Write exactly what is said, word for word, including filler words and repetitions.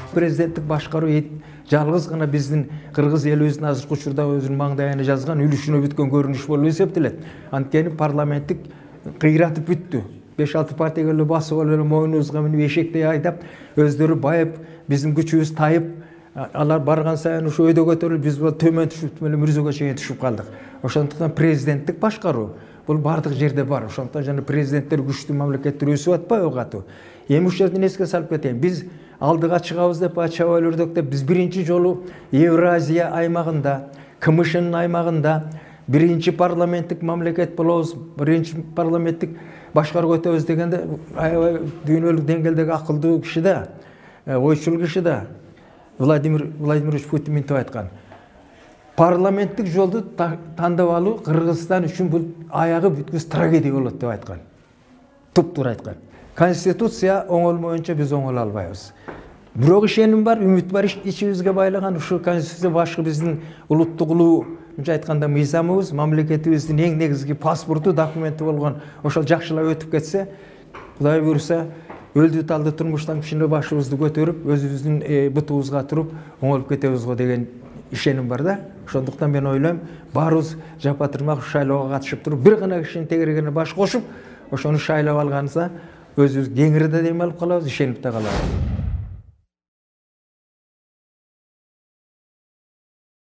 президенттик башкаруу жалгыз гана биздин кыргыз элибиздин азыркы учурда өзүнүн маңдайына жазган үлүшүнө бүткөн көрүнүш болуп эсептелет. Анткени парламенттик кыйратып бүттү. беш алты партия эле басып алып эле мойнубузга минип эшектей айдап, өздөрү байып, биздин күчүбүз тайып, алар барган сайын ушу өйдө көтөрүлүп, биз төмөн түшүп, эле мүрзөгө чейин түшүп калдык. Ошондуктан президенттик башкаруу бул бардык жерде бар. Ошондуктан жана президенттер күчтүү мамлекеттер өсүп атпайбы катуу. Эми ушул жерден эске салып кетейин. Биз алдыга чыгабыз деп, чаба өлөрдөк деп, биз биринчи жолу Евразия аймагында, КМШнын аймагында биринчи парламенттик мамлекет болобуз, биринчи парламенттик башкаруу өтөбүз дегенде, аябай дүйнөлүк деңгээлдеги акылдуу киши да, ойчул киши да, Владимир Владимирович Путин мынтип айткан. Парламенттик жолду тандап алуу Кыргызстан үчүн бул аягы бүткүс трагедия болот деп айткан. Туптуура айткан. Конституция оңолмоюнча биз оңоло албайбыз. Бирок ишеним бар, үмүт бар, ичибизге байлаган ушу конституция башкы биздин улуттук улуу, мынча айтканда мыйзамыбыз, мамлекетибиздин эң негизги паспорту, документи болгон ошол жакшылап өтүп кетсе, Кудай буйруса, өлдү талды турмуштан кичине башыбызды көтөрүп, өзүбүздүн бутубузга туруп, оңолуп кетебиз го деген ишеним бар да. Ошондуктан мен ойлойм, баарыбыз жапа-тырмак шайлоого катышып туруп, бир гана кишинин тегерегине баш кошуп, ошону шайлап алганыбызда өзүбүз кеңири да дем алып калабыз, ишенип да калабыз.